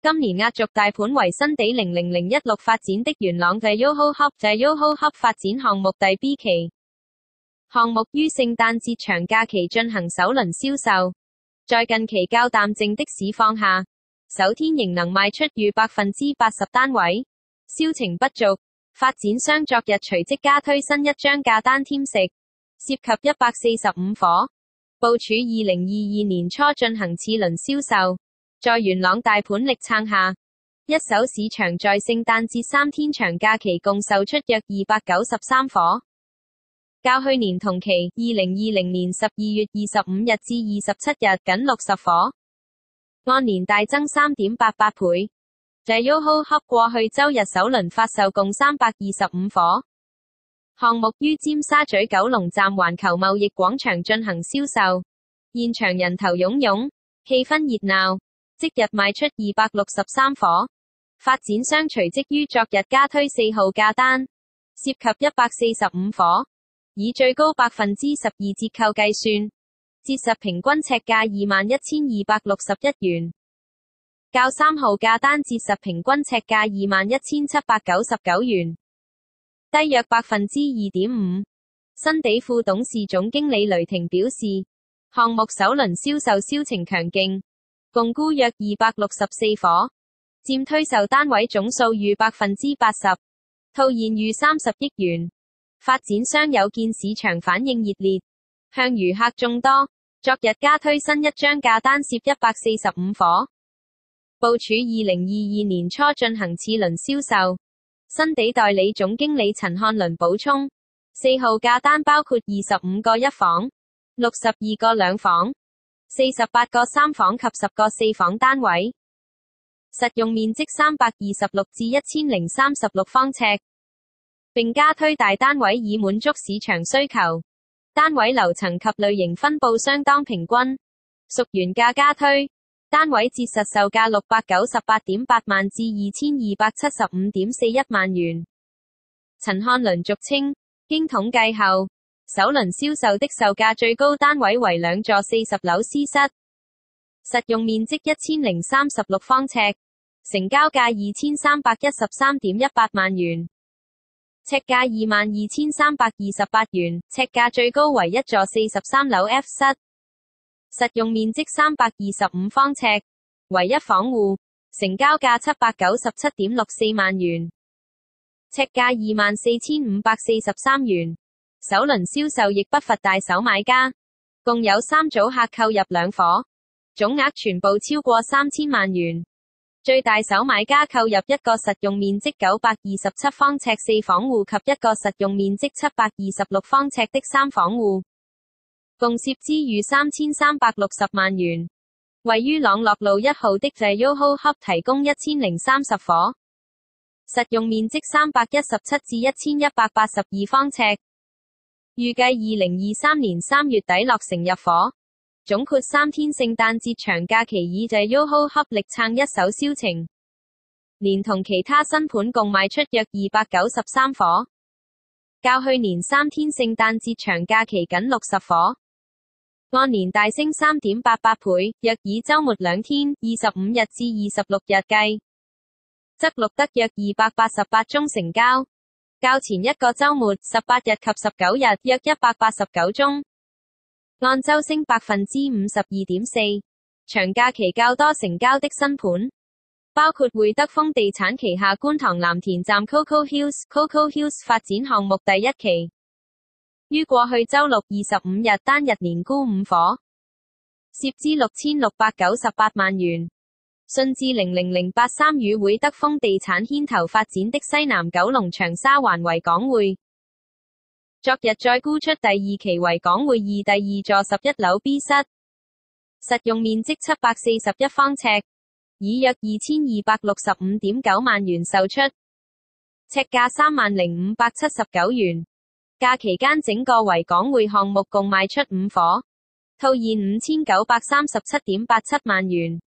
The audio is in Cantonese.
今年壓軸大盤為新地00016發展的元朗嘅 YOHO Hub 發展項目第 B 期。項目於聖誕節長假期進行首輪銷售，在近期較淡靜的市況下，首天仍能賣出逾 80% 單位，銷情不俗。發展商昨日隨即加推新一張價單添食，涉及145伙，部署2022年初進行次輪銷售。在元朗大盤力撐下，一手市場在聖誕節3天長假期共售出約293伙，較去年同期2020年12月25日至27日僅60伙，按年大增3.88倍。YOHO Hub 過去周日首輪發售共325伙，項目於尖沙咀九龍站環球貿易廣場進行銷售，現場人頭湧湧，氣氛熱鬧。即日賣出263伙，發展商隨即於昨日加推4號價單，涉及145伙，以最高12%折扣計算，折實平均尺價21,261元，較3號價單折實平均尺價21,799元，低約2.5%。新地副董事總經理雷霆表示，項目首輪銷售銷情強勁。共估約264伙，佔推售單位總數逾 80%， 套現逾30億元。發展商有見市場反應熱烈，向餘客眾多，昨日加推新一張價單涉145伙，部署2022年初進行次輪銷售。新地代理總經理陳漢倫補充，4號價單包括25個一房、62個兩房、48個三房及10個四房單位，實用面積326至1036方尺，並加推大單位以滿足市場需求。單位樓層及類型分佈相當平均，屬原價加推，單位折實售價698.8萬至2275.41萬元。陳漢倫續稱，經統計後，首輪銷售的售價最高單位為兩座40樓私室，實用面積1036方尺，成交價2313.18萬元，尺價22,328元，尺價最高為一座43樓 F 室，實用面積325方尺，為一房戶，成交價797.64萬元，尺價24,543元。首輪銷售亦不乏大手買家，共有3組客購入2伙，總額全部超過3000萬元。最大手買家購入一個實用面積927方尺4房戶及一個實用面積726方尺的3房戶，共涉資逾3360萬元。位於朗樂路1號的YOHO Hub提供1030伙，實用面積317至1182方尺。預計2023年3月底落成入伙，總括3天聖誕節長假期以YOHO Hub力撐一手銷情，連同其他新盤共賣出約293伙，較去年3天聖誕節長假期僅60伙，按年大升3.88倍，若以週末2天25日至26日計，則錄得約288宗成交。較前一個週末18日及19日約189宗，按週升 52.4%。長假期較多成交的新盤，包括會德豐地產旗下觀塘藍田站 Coco Hills 發展項目第一期，於過去週六25日單日連沽5伙，涉資6698萬元。順治00083與會德豐地產牽頭發展的西南九龍長沙灣維港匯，昨日再沽出第二期維港匯2第二座11樓 B 室，實用面積741方尺，以約2265.9萬元售出，尺價30,579元。假期間整個維港匯項目共賣出5伙，套現5937.87萬元。